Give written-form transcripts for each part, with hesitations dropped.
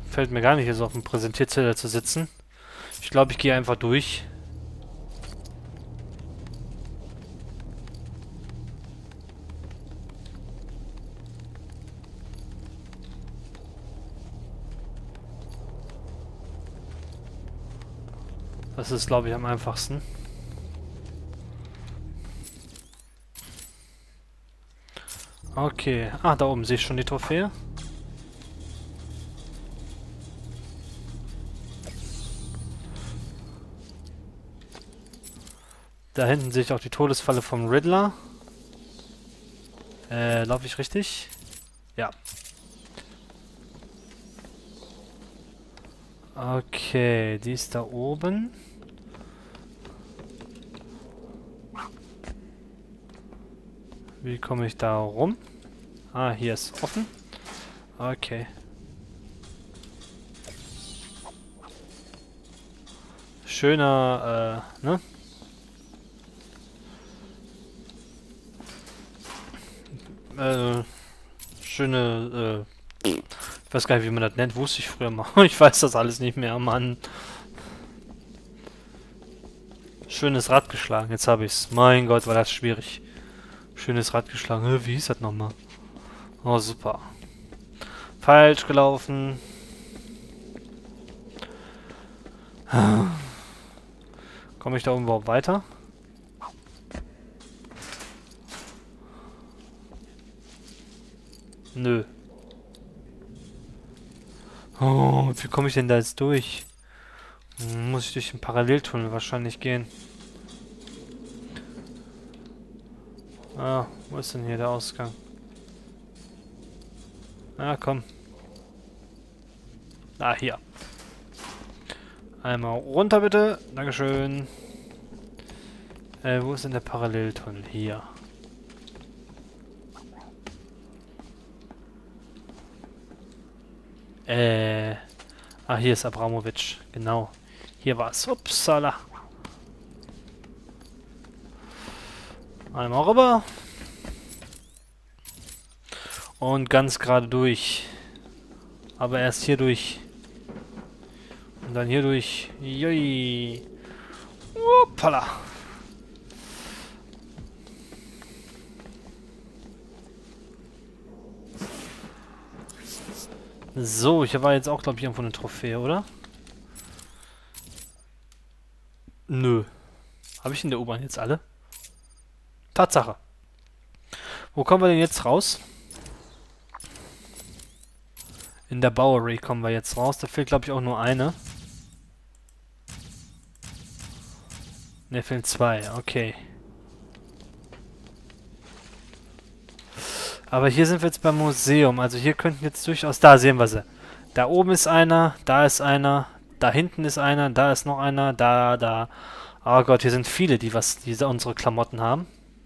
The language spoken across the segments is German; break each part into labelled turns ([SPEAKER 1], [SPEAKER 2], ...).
[SPEAKER 1] Fällt mir gar nicht, hier so auf dem Präsentierzettel zu sitzen. Ich glaube, ich gehe einfach durch. Das ist, glaube ich, am einfachsten. Okay. Ah, da oben sehe ich schon die Trophäe. Da hinten sehe ich auch die Todesfalle vom Riddler. Laufe ich richtig? Ja. Okay, die ist da oben. Wie komme ich da rum? Ah, hier ist offen. Okay. Schöner, ne? Schöne, ich weiß gar nicht, wie man das nennt. Wusste ich früher mal. Ich weiß das alles nicht mehr, Mann. Schönes Rad geschlagen. Jetzt habe ich's. Mein Gott, war das schwierig. Schönes Rad geschlagen. Wie hieß das nochmal? Oh, super. Falsch gelaufen. Komme ich da oben überhaupt weiter? Nö. Oh, wie komme ich denn da jetzt durch? Muss ich durch den Paralleltunnel wahrscheinlich gehen. Ah, wo ist denn hier der Ausgang? Ah, komm. Ah, hier. Einmal runter bitte. Dankeschön. Wo ist denn der Paralleltunnel? Hier. Ah, hier ist Abramowitsch. Genau. Hier war's. Upsala. Einmal rüber. Und ganz gerade durch. Aber erst hier durch. Und dann hier durch. Jui. Uppala. So, hier war jetzt auch, glaube ich, irgendwo eine Trophäe, oder? Nö. Habe ich in der U-Bahn jetzt alle? Tatsache. Wo kommen wir denn jetzt raus? In der Bowery kommen wir jetzt raus. Da fehlt, glaube ich, auch nur eine. Ne, fehlen zwei. Okay. Aber hier sind wir jetzt beim Museum. Also hier könnten jetzt durchaus... Da sehen wir sie. Da oben ist einer. Da ist einer. Da hinten ist einer. Da ist noch einer. Da. Oh Gott, hier sind viele, die unsere Klamotten haben.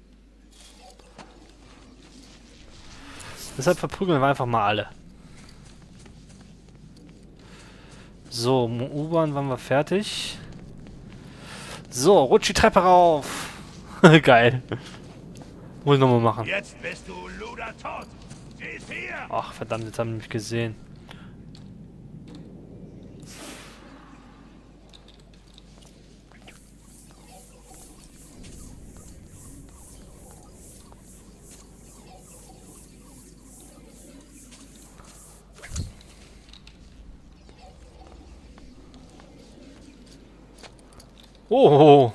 [SPEAKER 1] Deshalb verprügeln wir einfach mal alle. So, U-Bahn waren wir fertig. So, rutsch die Treppe rauf. Geil. Muss ich nochmal machen.
[SPEAKER 2] Jetzt bist du Luda tot. Sie ist hier.
[SPEAKER 1] Ach, verdammt, jetzt haben die mich gesehen. Oh.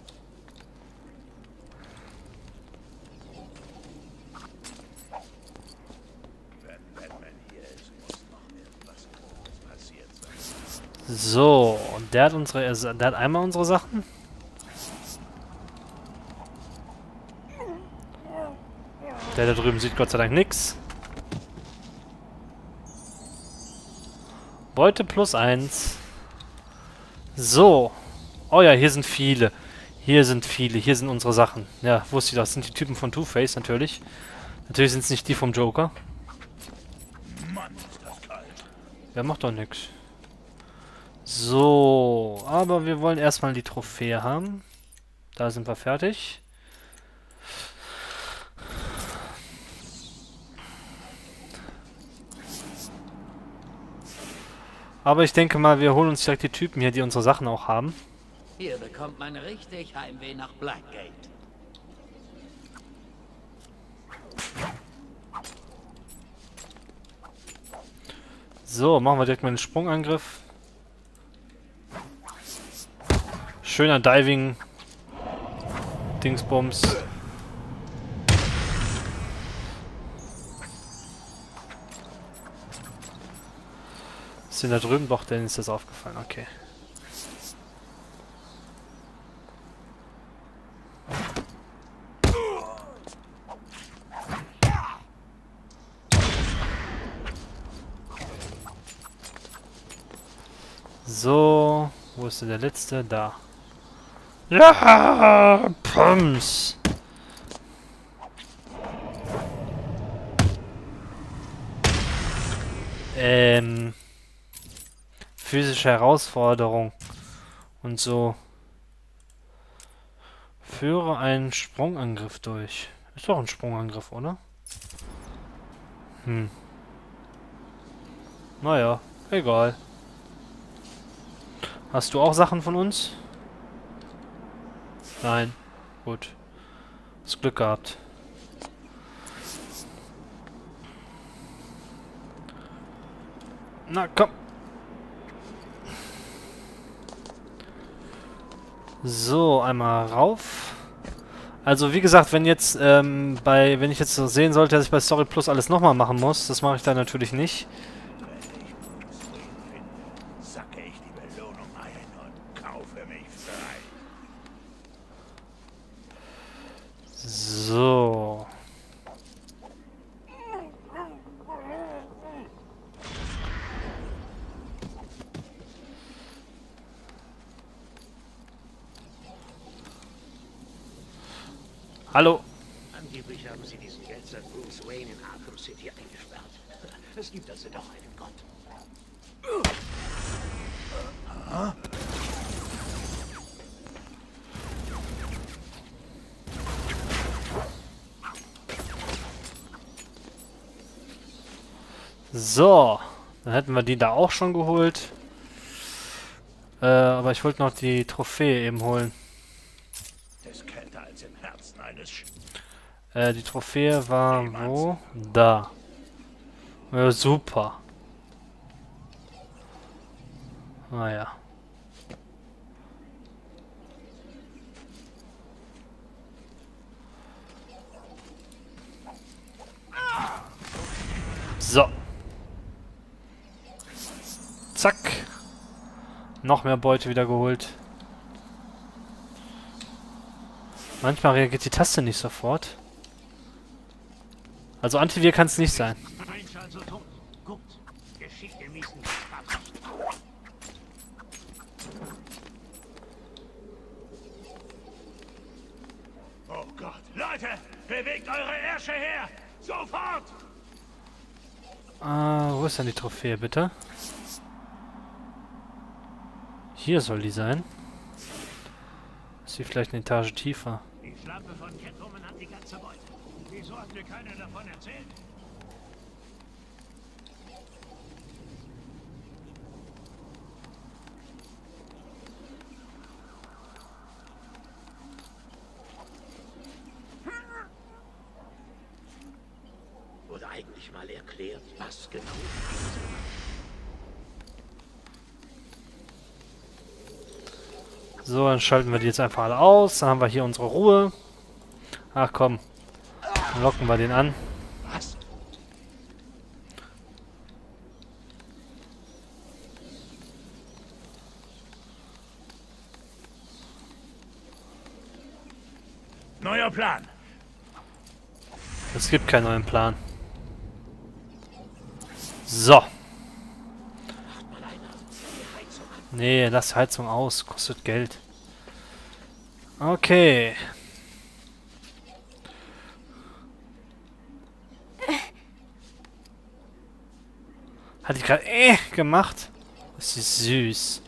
[SPEAKER 1] So, und der hat einmal unsere Sachen. Der da drüben sieht Gott sei Dank nichts. Beute +1. So. Oh ja, hier sind viele. Hier sind viele. Hier sind unsere Sachen. Ja, wusste ich, das sind die Typen von Two-Face natürlich. Natürlich sind es nicht die vom Joker.
[SPEAKER 2] Mann, ist das kalt.
[SPEAKER 1] Ja, macht doch nichts. So, aber wir wollen erstmal die Trophäe haben. Da sind wir fertig. Aber ich denke mal, wir holen uns direkt die Typen hier, die unsere Sachen auch haben.
[SPEAKER 3] Hier bekommt man richtig Heimweh nach Blackgate.
[SPEAKER 1] So, machen wir direkt mal einen Sprungangriff. Schöner Diving. Dingsbums. Ist denn da drüben? Doch, denen ist das aufgefallen. Okay. So, wo ist denn der letzte? Da. Ja, Pums. Physische Herausforderung und so. Führe einen Sprungangriff durch. Ist doch ein Sprungangriff, oder? Naja, egal. Hast du auch Sachen von uns? Nein. Gut. Hast Glück gehabt. Na, komm. So, einmal rauf. Also wie gesagt, wenn jetzt wenn ich jetzt so sehen sollte, dass ich bei Story Plus alles nochmal machen muss, das mache ich dann natürlich nicht.
[SPEAKER 2] Wenn ich Bruce Wayne finde, sacke ich die Belohnung ein und kaufe mich frei.
[SPEAKER 1] So. Hallo.
[SPEAKER 4] Angeblich haben sie diesen Geldsack Bruce Wayne in Arkham City eingesperrt. Es gibt also doch einen Gott.
[SPEAKER 1] So. Dann hätten wir die da auch schon geholt. Aber ich wollte noch die Trophäe eben holen.
[SPEAKER 2] Es ist kälter als im Herzen eines
[SPEAKER 1] Die Trophäe war wo? Da. Ja, super. Naja. So. Zack. Noch mehr Beute wieder geholt. Manchmal reagiert die Taste nicht sofort. Also Antivir kann es nicht sein.
[SPEAKER 4] Mensch also tot. Gut. Geschieht dem nächsten
[SPEAKER 2] Oh Gott. Leute, bewegt eure Ärsche her! Sofort!
[SPEAKER 1] Wo ist denn die Trophäe, bitte? Hier soll die sein. Ist sie vielleicht eine Etage tiefer?
[SPEAKER 4] Die Schlampe von Catwoman hat die ganze Beute. Wieso hat mir keiner davon erzählt? Wurde eigentlich mal erklärt, was genau.
[SPEAKER 1] So, dann schalten wir die jetzt einfach alle aus. Dann haben wir hier unsere Ruhe. Ach komm. Dann locken wir den an.
[SPEAKER 2] Was? Neuer Plan.
[SPEAKER 1] Es gibt keinen neuen Plan. So. Nee, lass Heizung aus. Kostet Geld. Okay. Hat die gerade gemacht? Das ist süß.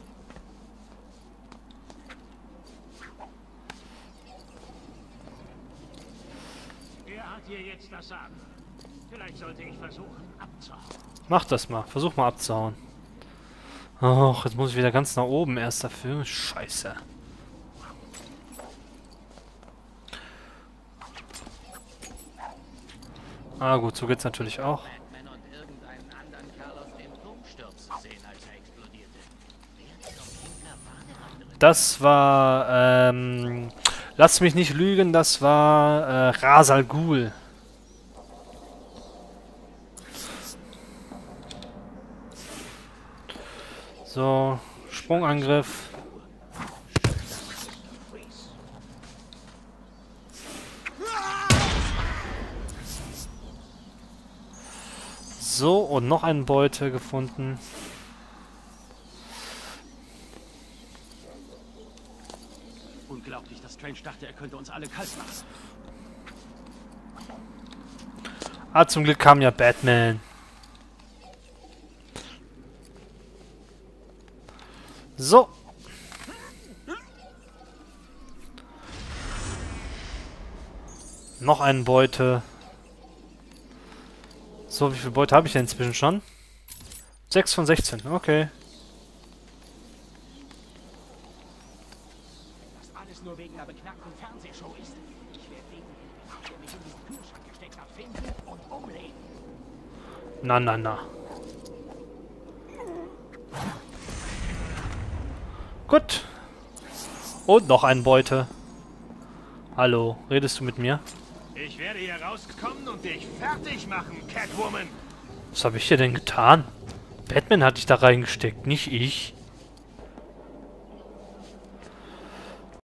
[SPEAKER 4] Wer hat hier jetzt das Sagen? Vielleicht sollte ich versuchen, abzuhauen.
[SPEAKER 1] Mach das mal. Versuch mal abzuhauen. Och, jetzt muss ich wieder ganz nach oben erst dafür. Scheiße. Ah gut, so geht's natürlich auch.
[SPEAKER 3] Batman und irgendeinen anderen Kerl aus dem Turm stürzen sehen, als er explodierte. Wer zum Himmler war der andere?
[SPEAKER 1] Das war, lass mich nicht lügen, das war, Ra's al Ghul. So, Sprungangriff. So, und noch eine Beute gefunden.
[SPEAKER 4] Unglaublich, dass Strange dachte, er könnte uns alle kalt machen.
[SPEAKER 1] Ah, zum Glück kam ja Batman. So. Noch eine Beute. So, wie viel Beute habe ich denn inzwischen schon? 6 von 16, okay.
[SPEAKER 4] Das alles nur wegen einer beknackten Fernsehshow ist. Ich werde den, der mich in diesen Kühlschrank gesteckt hat, finden und umlegen.
[SPEAKER 1] Na, na, na. Gut. Und noch eine Beute. Hallo, redest du mit mir?
[SPEAKER 2] Ich werde hier rauskommen und dich fertig machen, Catwoman.
[SPEAKER 1] Was habe ich hier denn getan? Batman hat dich da reingesteckt, nicht ich.